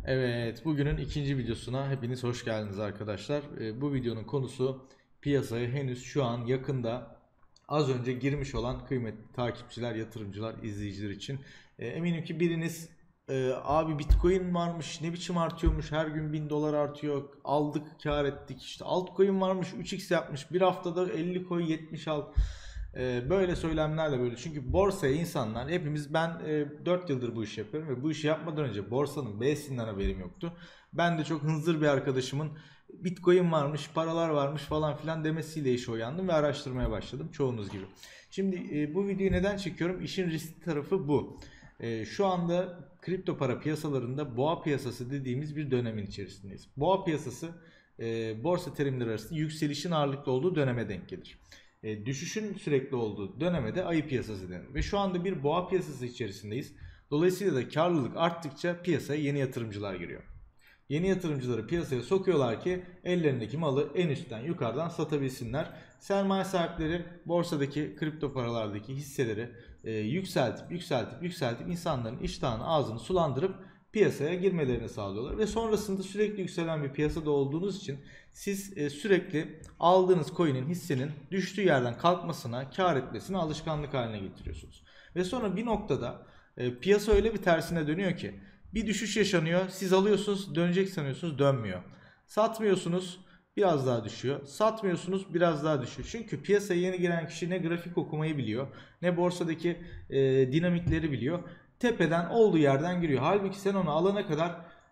Evet, bugünün ikinci videosuna hepiniz hoş geldiniz arkadaşlar. Bu videonun konusu piyasaya henüz şu an yakında az önce girmiş olan kıymetli takipçiler, yatırımcılar, izleyiciler için. Eminim ki biriniz abi Bitcoin varmış, ne biçim artıyormuş, her gün 1000 dolar artıyor, aldık kar ettik, işte altcoin varmış 3x yapmış, bir haftada 50 coin 76. Böyle söylemlerle böyle. Çünkü borsaya insanlar hepimiz ben 4 yıldır bu işi yapıyorum ve bu işi yapmadan önce borsanın B'sinden haberim yoktu. Ben de çok hınzır bir arkadaşımın Bitcoin varmış, paralar varmış falan filan demesiyle işe uyandım ve araştırmaya başladım çoğunuz gibi. Şimdi bu videoyu neden çekiyorum? İşin riskli tarafı bu. Şu anda kripto para piyasalarında boğa piyasası dediğimiz bir dönemin içerisindeyiz. Boğa piyasası borsa terimleri arasında yükselişin ağırlıklı olduğu döneme denk gelir. Düşüşün sürekli olduğu döneme de ayı piyasası denir. Ve şu anda bir boğa piyasası içerisindeyiz. Dolayısıyla da karlılık arttıkça piyasaya yeni yatırımcılar giriyor. Yeni yatırımcıları piyasaya sokuyorlar ki ellerindeki malı en üstten yukarıdan satabilsinler. Sermaye sahipleri borsadaki kripto paralardaki hisseleri yükseltip insanların iştahını ağzını sulandırıp piyasaya girmelerini sağlıyorlar. Ve sonrasında sürekli yükselen bir piyasada olduğunuz için siz sürekli aldığınız coin'in, hissenin düştüğü yerden kalkmasına, kar etmesine alışkanlık haline getiriyorsunuz. Ve sonra bir noktada piyasa öyle bir tersine dönüyor ki bir düşüş yaşanıyor, siz alıyorsunuz, dönecek sanıyorsunuz, dönmüyor. Satmıyorsunuz, biraz daha düşüyor. Satmıyorsunuz, biraz daha düşüyor. Çünkü piyasaya yeni giren kişi ne grafik okumayı biliyor, ne borsadaki dinamikleri biliyor. Tepeden olduğu yerden giriyor. Halbuki sen onu alana kadar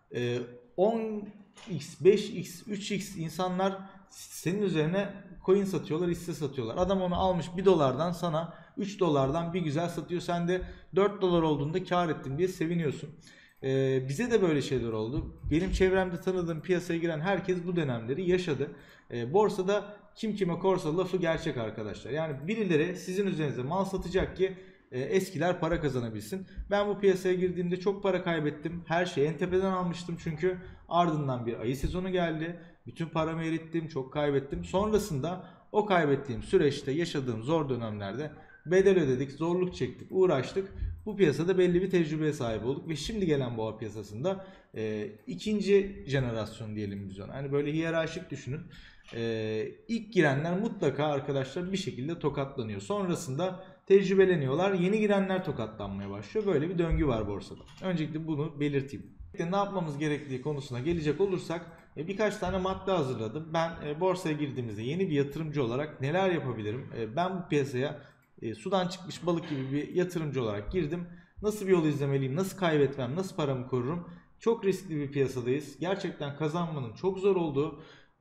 10x, 5x, 3x insanlar senin üzerine coin satıyorlar, hisse satıyorlar. Adam onu almış 1 dolardan sana 3 dolardan bir güzel satıyor. Sen de 4 dolar olduğunda kar ettin diye seviniyorsun. Bize de böyle şeyler oldu. Benim çevremde tanıdığım, piyasaya giren herkes bu dönemleri yaşadı. Borsada kim kime korsa lafı gerçek arkadaşlar. Yani birileri sizin üzerinize mal satacak ki eskiler para kazanabilsin. Ben bu piyasaya girdiğimde çok para kaybettim. Her şeyi en tepeden almıştım çünkü ardından bir ayı sezonu geldi. Bütün paramı erittim, çok kaybettim. Sonrasında o kaybettiğim süreçte yaşadığım zor dönemlerde bedel ödedik, zorluk çektik, uğraştık. Bu piyasada belli bir tecrübeye sahip olduk ve şimdi gelen boğa piyasasında ikinci jenerasyon diyelim biz ona. Hani böyle hiyerarşik düşünün. İlk girenler mutlaka arkadaşlar bir şekilde tokatlanıyor. Sonrasında tecrübeleniyorlar. Yeni girenler tokatlanmaya başlıyor. Böyle bir döngü var borsada. Öncelikle bunu belirteyim. Ne yapmamız gerektiği konusuna gelecek olursak birkaç tane madde hazırladım. Ben borsaya girdiğimizde yeni bir yatırımcı olarak neler yapabilirim? Ben bu piyasaya sudan çıkmış balık gibi bir yatırımcı olarak girdim. Nasıl bir yol izlemeliyim? Nasıl kaybetmem? Nasıl paramı korurum? Çok riskli bir piyasadayız. Gerçekten kazanmanın çok zor olduğu,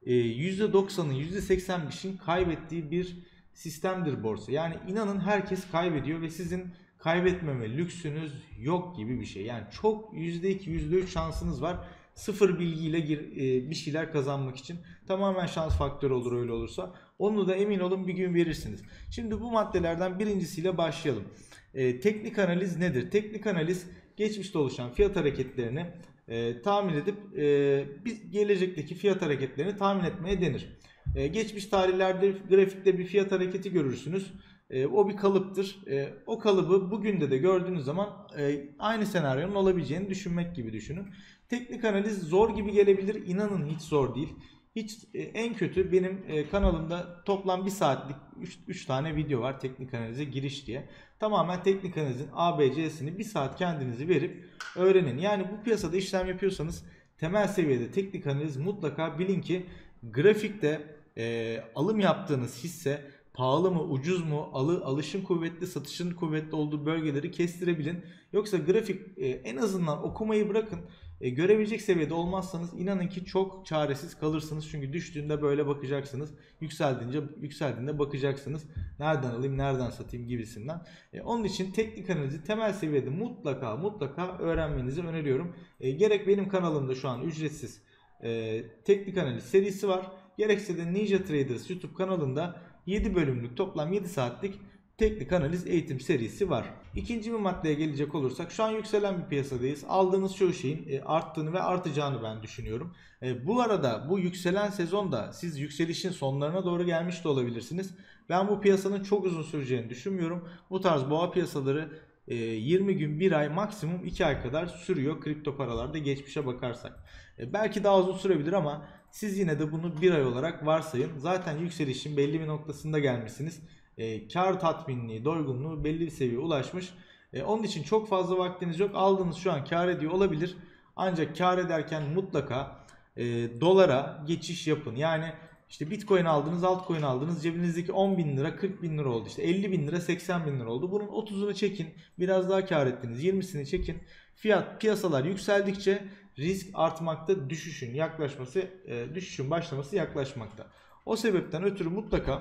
%90'ın %85'in kaybettiği bir sistemdir borsa. Yani inanın herkes kaybediyor ve sizin kaybetmeme lüksünüz yok gibi bir şey. Yani çok %2, %3 şansınız var. Sıfır bilgiyle bir şeyler kazanmak için. Tamamen şans faktörü olur öyle olursa. Onu da emin olun bir gün verirsiniz. Şimdi bu maddelerden birincisiyle başlayalım. Teknik analiz nedir? Teknik analiz geçmişte oluşan fiyat hareketlerini tahmin edip gelecekteki fiyat hareketlerini tahmin etmeye denir. Geçmiş tarihlerde grafikte bir fiyat hareketi görürsünüz. O bir kalıptır. O kalıbı bugün de gördüğünüz zaman aynı senaryonun olabileceğini düşünmek gibi düşünün. Teknik analiz zor gibi gelebilir. İnanın hiç zor değil. Hiç en kötü benim kanalımda toplam 1 saatlik 3 tane video var teknik analize giriş diye. Tamamen teknik analizin ABC'sini 1 saat kendinizi verip öğrenin. Yani bu piyasada işlem yapıyorsanız temel seviyede teknik analiz mutlaka bilin ki grafikte alım yaptığınız hisse pahalı mı ucuz mu alışın kuvvetli satışın kuvvetli olduğu bölgeleri kestirebilin. Yoksa grafik en azından okumayı bırakın. Görebilecek seviyede olmazsanız inanın ki çok çaresiz kalırsınız. Çünkü düştüğünde böyle bakacaksınız. Yükseldiğinde bakacaksınız. Nereden alayım, nereden satayım gibisinden. Onun için teknik analizi temel seviyede mutlaka öğrenmenizi öneriyorum. Gerek benim kanalımda şu an ücretsiz teknik analiz serisi var. Gerekse de Ninja Traders YouTube kanalında 7 bölümlük toplam 7 saatlik teknik analiz eğitim serisi var. İkinci bir maddeye gelecek olursak şu an yükselen bir piyasadayız. Aldığınız çoğu şeyin arttığını ve artacağını ben düşünüyorum. Bu arada bu yükselen sezonda siz yükselişin sonlarına doğru gelmiş de olabilirsiniz. Ben bu piyasanın çok uzun süreceğini düşünmüyorum. Bu tarz boğa piyasaları 20 gün, 1 ay, maksimum 2 ay kadar sürüyor kripto paralarda geçmişe bakarsak. Belki daha uzun sürebilir ama siz yine de bunu 1 ay olarak varsayın. Zaten yükselişin belli bir noktasında gelmişsiniz. Kar tatminliği, doygunluğu belli bir seviyeye ulaşmış. Onun için çok fazla vaktiniz yok. Aldığınız şu an kar ediyor olabilir. Ancak kar ederken mutlaka dolara geçiş yapın. Yani işte Bitcoin aldınız, altcoin aldınız, cebinizdeki 10 bin lira 40 bin lira oldu. İşte 50 bin lira 80 bin lira oldu. Bunun 30'unu çekin, biraz daha kar ettiniz, 20'sini çekin. Piyasalar yükseldikçe risk artmakta, düşüşün başlaması yaklaşmakta. O sebepten ötürü mutlaka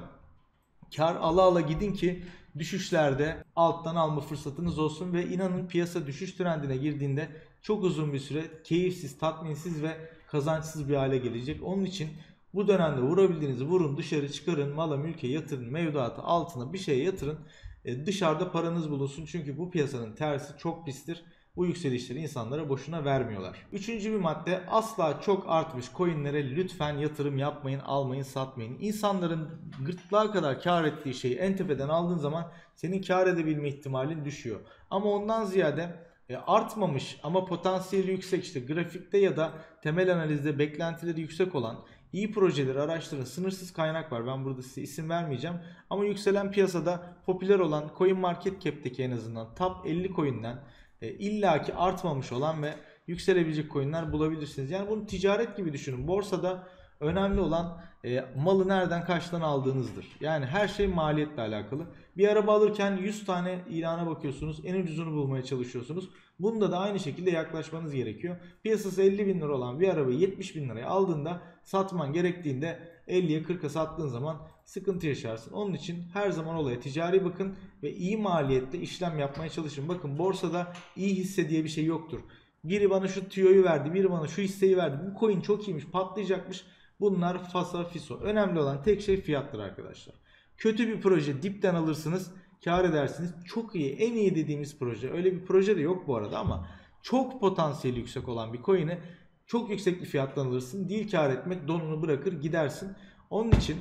kar ala ala gidin ki düşüşlerde alttan alma fırsatınız olsun ve inanın piyasa düşüş trendine girdiğinde çok uzun bir süre keyifsiz, tatminsiz ve kazançsız bir hale gelecek. Onun için bu dönemde vurabildiğinizi vurun, dışarı çıkarın, mala mülke yatırın, mevduata, altına bir şeye yatırın. Dışarıda paranız bulunsun çünkü bu piyasanın tersi çok pistir. Bu yükselişleri insanlara boşuna vermiyorlar. Üçüncü bir madde, asla çok artmış coinlere lütfen yatırım yapmayın, almayın, satmayın. İnsanların gırtlağa kadar kar ettiği şeyi en tepeden aldığın zaman senin kar edebilme ihtimalin düşüyor. Ama ondan ziyade artmamış ama potansiyeli yüksek, işte grafikte ya da temel analizde beklentileri yüksek olan iyi projeleri araştırın. Sınırsız kaynak var. Ben burada size isim vermeyeceğim. Ama yükselen piyasada popüler olan CoinMarketCap'teki en azından top 50 coin'den illaki artmamış olan ve yükselebilecek coin'ler bulabilirsiniz. Yani bunu ticaret gibi düşünün. Borsada önemli olan malı nereden kaçtan aldığınızdır. Yani her şey maliyetle alakalı. Bir araba alırken 100 tane ilana bakıyorsunuz. En ucuzunu bulmaya çalışıyorsunuz. Bunda da aynı şekilde yaklaşmanız gerekiyor. Piyasası 50 bin lira olan bir arabayı 70 bin liraya aldığında satman gerektiğinde 50'ye 40'a sattığın zaman sıkıntı yaşarsın. Onun için her zaman olaya ticari bakın ve iyi maliyette işlem yapmaya çalışın. Bakın borsada iyi hisse diye bir şey yoktur. Biri bana şu tüyoyu verdi, biri bana şu hisseyi verdi. Bu coin çok iyiymiş, patlayacakmış. Bunlar fasa fiso. Önemli olan tek şey fiyattır arkadaşlar. Kötü bir proje dipten alırsınız, kar edersiniz. Çok iyi, en iyi dediğimiz proje. Öyle bir proje de yok bu arada ama çok potansiyeli yüksek olan bir coin'i çok yüksek bir fiyattan alırsın. Değil kar etmek, donunu bırakır gidersin. Onun için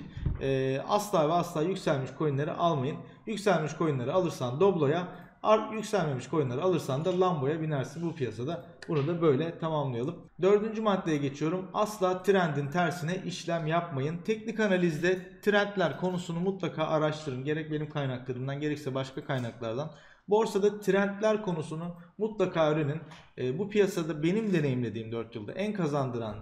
asla ve asla yükselmiş coin'leri almayın. Yükselmiş coin'leri alırsan Doblo'ya, yükselmemiş coin'leri alırsan da Lambo'ya binersin bu piyasada. Bunu da böyle tamamlayalım. Dördüncü maddeye geçiyorum. Asla trendin tersine işlem yapmayın. Teknik analizde trendler konusunu mutlaka araştırın. Gerek benim kaynaklarımdan gerekse başka kaynaklardan. Borsada trendler konusunu mutlaka öğrenin. Bu piyasada benim deneyimlediğim 4 yılda en kazandıran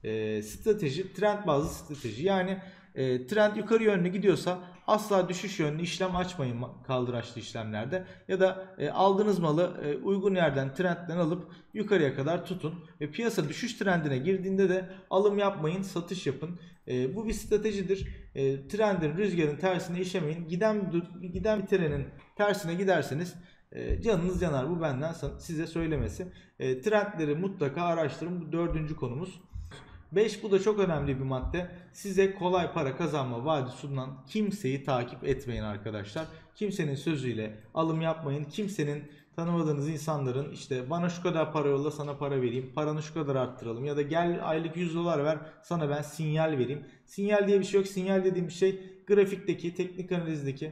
strateji trend bazlı strateji. Yani trend yukarı yönlü gidiyorsa asla düşüş yönlü işlem açmayın kaldıraçlı işlemlerde. Ya da aldığınız malı uygun yerden, trendden alıp yukarıya kadar tutun. Ve piyasa düşüş trendine girdiğinde de alım yapmayın, satış yapın. Bu bir stratejidir. Trendin, rüzgarın tersine işemeyin. Giden bir trenin tersine giderseniz canınız yanar. Bu benden size söylemesi. Trendleri mutlaka araştırın. Bu dördüncü konumuz. 5, bu da çok önemli bir madde. Size kolay para kazanma vaadi sunulan kimseyi takip etmeyin arkadaşlar. Kimsenin sözüyle alım yapmayın. Kimsenin, tanımadığınız insanların işte bana şu kadar para yolla sana para vereyim, paranı şu kadar arttıralım ya da gel aylık 100 dolar ver sana ben sinyal vereyim. Sinyal diye bir şey yok. Sinyal dediğim şey grafikteki, teknik analizdeki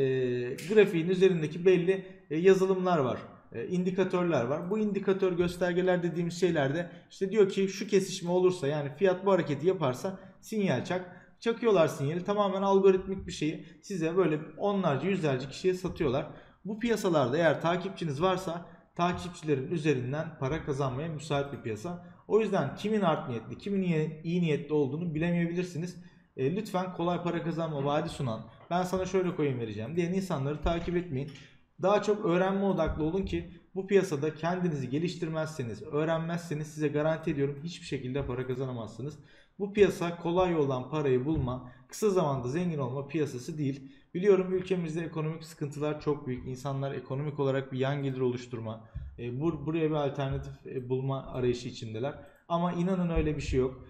grafiğin üzerindeki belli yazılımlar var. İndikatörler var. Bu indikatör göstergeler dediğimiz şeylerde işte diyor ki şu kesişme olursa, yani fiyat bu hareketi yaparsa sinyal çak. Çakıyorlar sinyali, tamamen algoritmik bir şeyi size böyle onlarca yüzlerce kişiye satıyorlar. Bu piyasalarda eğer takipçiniz varsa takipçilerin üzerinden para kazanmaya müsait bir piyasa. O yüzden kimin art niyetli, kimin iyi niyetli olduğunu bilemeyebilirsiniz. Lütfen kolay para kazanma vaadi sunan, ben sana şöyle coin vereceğim diyen insanları takip etmeyin. Daha çok öğrenme odaklı olun ki bu piyasada kendinizi geliştirmezseniz, öğrenmezseniz size garanti ediyorum hiçbir şekilde para kazanamazsınız. Bu piyasa kolay yoldan parayı bulma, kısa zamanda zengin olma piyasası değil. Biliyorum ülkemizde ekonomik sıkıntılar çok büyük. İnsanlar ekonomik olarak bir yan gelir oluşturma, buraya bir alternatif bulma arayışı içindeler. Ama inanın öyle bir şey yok.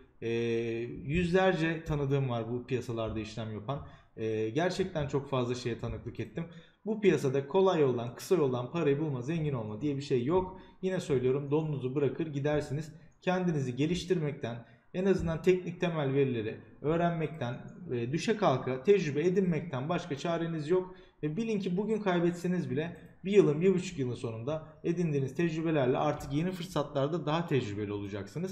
Yüzlerce tanıdığım var bu piyasalarda işlem yapan. Gerçekten çok fazla şeye tanıklık ettim. Bu piyasada kolay yoldan, kısa yoldan parayı bulma, zengin olma diye bir şey yok. Yine söylüyorum, donunuzu bırakır gidersiniz. Kendinizi geliştirmekten, en azından teknik temel verileri öğrenmekten, düşe kalka tecrübe edinmekten başka çareniz yok. Ve bilin ki bugün kaybetseniz bile bir yılın, 1,5 yılın sonunda edindiğiniz tecrübelerle artık yeni fırsatlarda daha tecrübeli olacaksınız.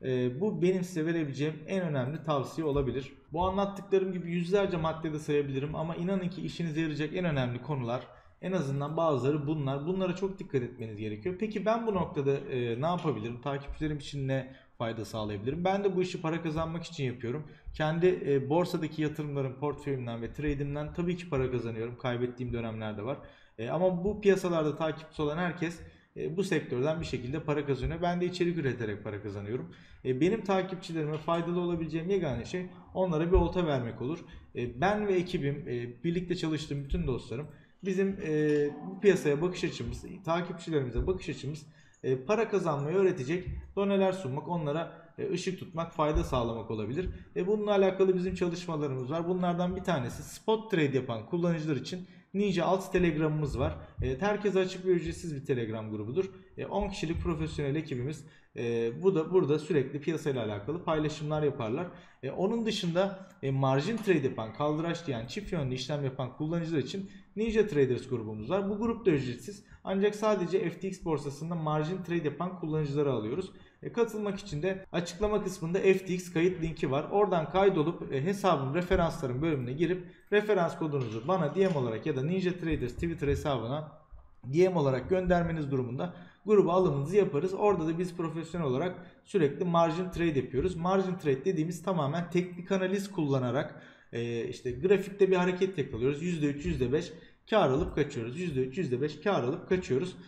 Bu benim size verebileceğim en önemli tavsiye olabilir. Bu anlattıklarım gibi yüzlerce maddede sayabilirim ama inanın ki işinize yarayacak en önemli konular, en azından bazıları bunlar. Bunlara çok dikkat etmeniz gerekiyor. Peki ben bu noktada ne yapabilirim? Takipçilerim için ne fayda sağlayabilirim? Ben de bu işi para kazanmak için yapıyorum. Kendi borsadaki yatırımlarım, portföyümden ve trade'imden tabii ki para kazanıyorum. Kaybettiğim dönemler de var. Ama bu piyasalarda takipçi olan herkes bu sektörden bir şekilde para kazanıyor. Ben de içerik üreterek para kazanıyorum. Benim takipçilerime faydalı olabileceğim yegane şey onlara bir olta vermek olur. Ben ve ekibim, birlikte çalıştığım bütün dostlarım, bizim bu piyasaya bakış açımız, takipçilerimize bakış açımız para kazanmayı öğretecek doneler sunmak, onlara ışık tutmak, fayda sağlamak olabilir. Bununla alakalı bizim çalışmalarımız var. Bunlardan bir tanesi spot trade yapan kullanıcılar için Ninja Alt Telegram'ımız var. Herkese açık ve ücretsiz bir Telegram grubudur. 10 kişilik profesyonel ekibimiz bu da burada sürekli piyasayla alakalı paylaşımlar yaparlar. Onun dışında margin trade yapan, kaldıraç diyen, çift yönlü işlem yapan kullanıcılar için Ninja Traders grubumuz var. Bu grup da ücretsiz. Ancak sadece FTX borsasında margin trade yapan kullanıcıları alıyoruz. Katılmak için de açıklama kısmında FTX kayıt linki var. Oradan kaydolup hesabın referansların bölümüne girip referans kodunuzu bana DM olarak ya da Ninja Traders Twitter hesabına DM olarak göndermeniz durumunda gruba alımınızı yaparız. Orada da biz profesyonel olarak sürekli margin trade yapıyoruz. Margin trade dediğimiz tamamen teknik analiz kullanarak işte grafikte bir hareket yakalıyoruz. %3, %5 kar alıp kaçıyoruz. %3, %5 kar alıp kaçıyoruz.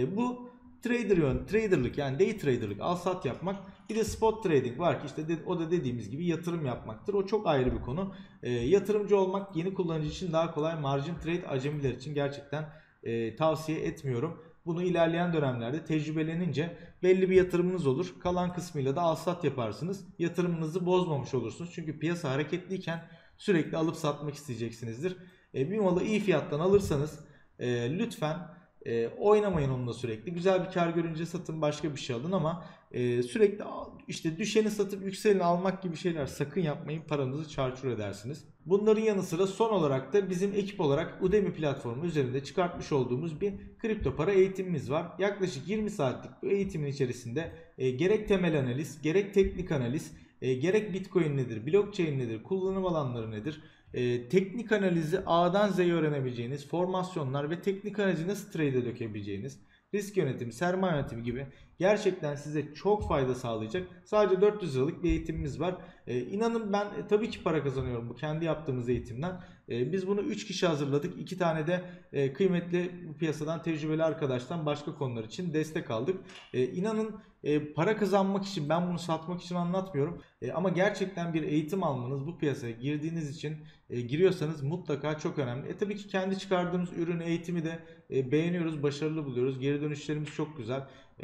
Bu traderlık, yani day traderlık, al sat yapmak. Bir de spot trading var ki işte o da dediğimiz gibi yatırım yapmaktır. O çok ayrı bir konu. Yatırımcı olmak yeni kullanıcı için daha kolay. Margin trade acemiler için gerçekten tavsiye etmiyorum. Bunu ilerleyen dönemlerde tecrübelenince belli bir yatırımınız olur. Kalan kısmıyla da al sat yaparsınız. Yatırımınızı bozmamış olursunuz. Çünkü piyasa hareketliyken sürekli alıp satmak isteyeceksinizdir. Bir malı iyi fiyattan alırsanız lütfen oynamayın onunla sürekli. Güzel bir kar görünce satın, başka bir şey alın ama sürekli işte düşeni satıp yükseleni almak gibi şeyler sakın yapmayın. Paranızı çarçur edersiniz. Bunların yanı sıra son olarak da bizim ekip olarak Udemy platformu üzerinde çıkartmış olduğumuz bir kripto para eğitimimiz var. Yaklaşık 20 saatlik bu eğitimin içerisinde gerek temel analiz, gerek teknik analiz, gerek Bitcoin nedir, blockchain nedir, kullanım alanları nedir, teknik analizi A'dan Z'ye öğrenebileceğiniz formasyonlar ve teknik analizi nasıl trade'e dökebileceğiniz, risk yönetimi, sermaye yönetimi gibi gerçekten size çok fayda sağlayacak sadece 400 liralık bir eğitimimiz var. İnanın ben tabii ki para kazanıyorum bu kendi yaptığımız eğitimden. Biz bunu 3 kişi hazırladık. 2 tane de kıymetli bu piyasadan tecrübeli arkadaştan başka konular için destek aldık. İnanın para kazanmak için, ben bunu satmak için anlatmıyorum. Ama gerçekten bir eğitim almanız, bu piyasaya girdiğiniz için, giriyorsanız mutlaka çok önemli. Tabii ki kendi çıkardığımız ürün, eğitimi de beğeniyoruz, başarılı buluyoruz. Geri dönüşlerimiz çok güzel.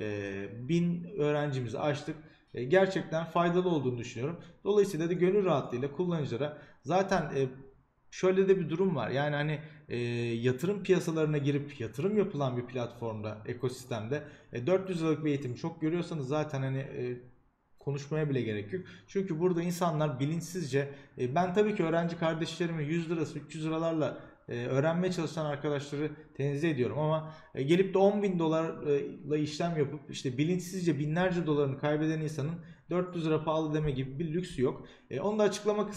1000 öğrencimizi açtık. Gerçekten faydalı olduğunu düşünüyorum. Dolayısıyla da gönül rahatlığıyla kullanıcılara zaten şöyle de bir durum var. Yani hani yatırım piyasalarına girip yatırım yapılan bir platformda, ekosistemde 400 liralık bir eğitimi çok görüyorsanız zaten hani konuşmaya bile gerek yok. Çünkü burada insanlar bilinçsizce ben tabii ki öğrenci kardeşlerimi 100 lirası 300 liralarla öğrenmeye çalışan arkadaşları tenzih ediyorum ama gelip de 10.000 dolarla işlem yapıp işte bilinçsizce binlerce dolarını kaybeden insanın 400 lira pahalı deme gibi bir lüksü yok. Onu da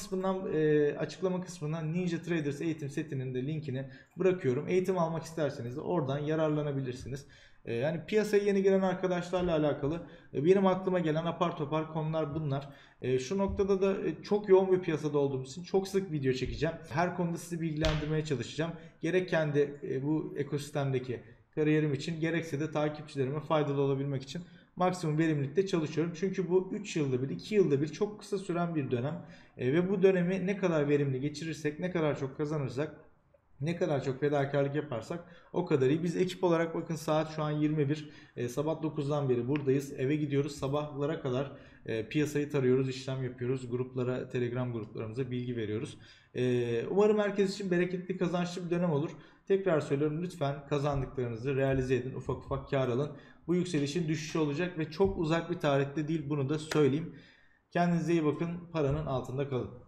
açıklama kısmından Ninja Traders eğitim setinin de linkini bırakıyorum. Eğitim almak isterseniz de oradan yararlanabilirsiniz. Yani piyasaya yeni giren arkadaşlarla alakalı benim aklıma gelen apar topar konular bunlar. Şu noktada da çok yoğun bir piyasada olduğumuz için çok sık video çekeceğim. Her konuda sizi bilgilendirmeye çalışacağım. Gerek kendi bu ekosistemdeki kariyerim için, gerekse de takipçilerime faydalı olabilmek için maksimum verimlilikte çalışıyorum. Çünkü bu 3 yılda bir, 2 yılda bir çok kısa süren bir dönem. Ve bu dönemi ne kadar verimli geçirirsek, ne kadar çok kazanırsak, ne kadar çok fedakarlık yaparsak o kadar iyi. Biz ekip olarak bakın saat şu an 21. Sabah 9'dan beri buradayız. Eve gidiyoruz. Sabahlara kadar piyasayı tarıyoruz, işlem yapıyoruz. Gruplara, Telegram gruplarımıza bilgi veriyoruz. Umarım herkes için bereketli, kazançlı bir dönem olur. Tekrar söylüyorum, lütfen kazandıklarınızı realize edin. Ufak ufak kar alın. Bu yükselişin düşüşü olacak ve çok uzak bir tarihte değil, bunu da söyleyeyim. Kendinize iyi bakın. Paranın altında kalın.